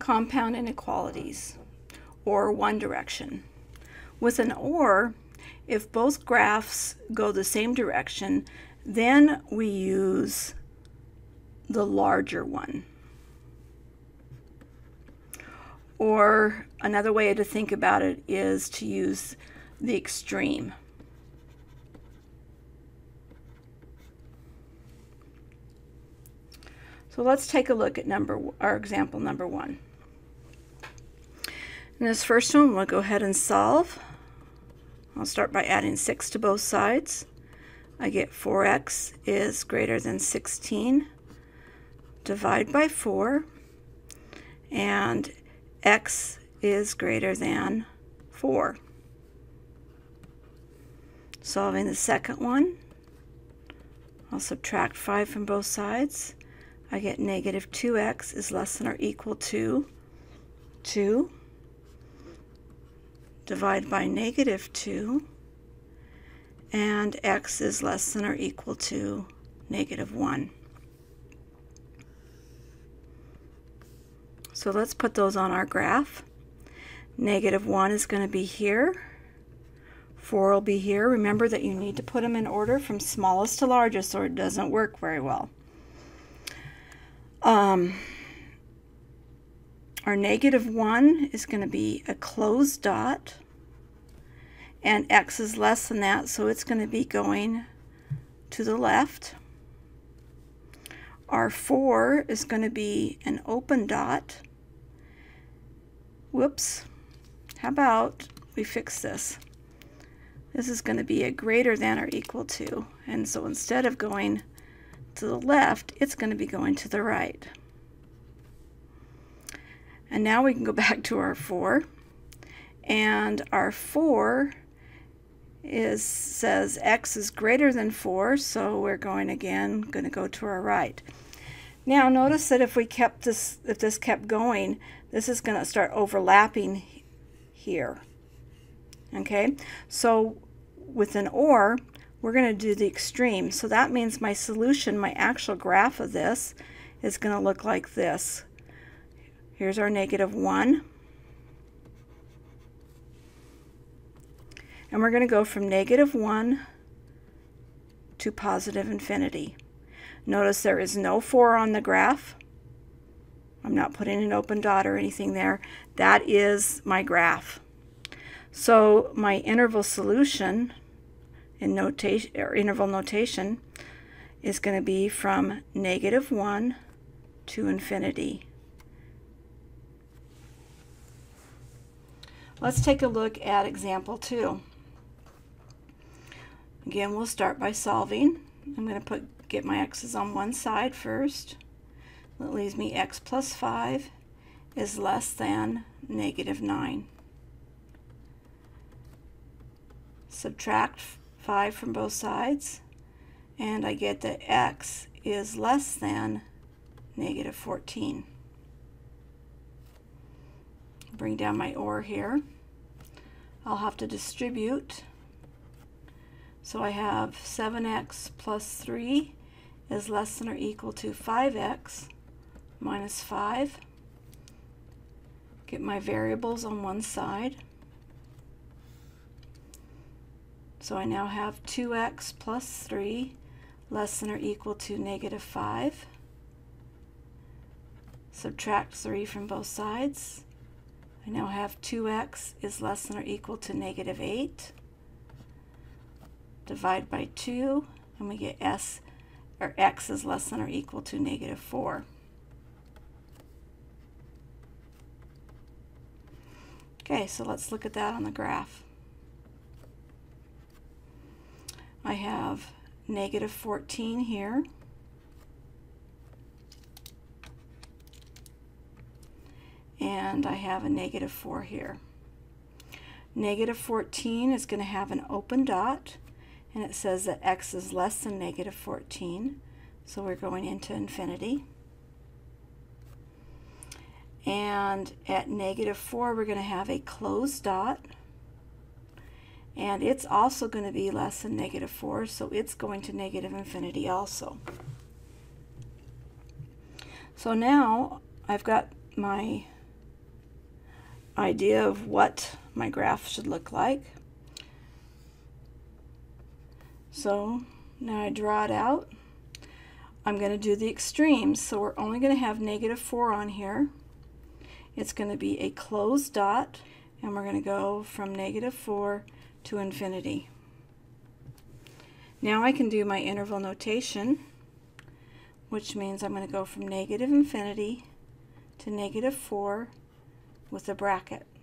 compound inequalities, or one direction. With an or, if both graphs go the same direction, then we use the larger one. Or another way to think about it is to use the extreme. So let's take a look at our example number 1. In this first one, we'll go ahead and solve. I'll start by adding 6 to both sides. I get 4x is greater than 16. Divide by 4. And x is greater than 4. Solving the second one, I'll subtract 5 from both sides. I get negative 2x is less than or equal to 2. Divide by negative 2. And x is less than or equal to negative 1. So let's put those on our graph. Negative 1 is going to be here. 4 will be here. Remember that you need to put them in order from smallest to largest or it doesn't work very well. Our negative 1 is going to be a closed dot, and x is less than that, so it's going to be going to the left. Our 4 is going to be an open dot. Whoops. How about we fix this? This is going to be a greater than or equal to, and so instead of going to the left, it's going to be going to the right. And now we can go back to our 4, and our 4 says x is greater than 4, so we're going to go to our right. Now notice that if this kept going, this is going to start overlapping here. Okay, so with an or, we're going to do the extreme. So that means my solution, my actual graph of this, is going to look like this. Here's our negative 1. And we're going to go from negative 1 to positive infinity. Notice there is no 4 on the graph. I'm not putting an open dot or anything there. That is my graph. So my interval solution in notation or interval notation is going to be from negative 1 to infinity. Let's take a look at example 2. Again, we'll start by solving. I'm going to get my x's on one side first. That leaves me x plus 5 is less than negative 9. Subtract 5 from both sides, and I get that x is less than negative 14. Bring down my or here. I'll have to distribute. So I have 7x plus 3 is less than or equal to 5x minus 5. Get my variables on one side. So I now have 2x plus 3 less than or equal to negative 5. Subtract 3 from both sides. I now have 2x is less than or equal to negative 8. Divide by 2, and we get x is less than or equal to negative 4. Okay, so let's look at that on the graph. I have negative 14 here. And I have a negative 4 here. Negative 14 is going to have an open dot, and it says that x is less than negative 14, so we're going into infinity. And at negative 4, we're going to have a closed dot, and it's also going to be less than negative 4, so it's going to negative infinity also. So now I've got my idea of what my graph should look like. So now I draw it out. I'm going to do the extremes, so we're only going to have -4 on here. It's going to be a closed dot, and we're going to go from -4 to infinity. Now I can do my interval notation, which means I'm going to go from -infinity to -4 with a bracket.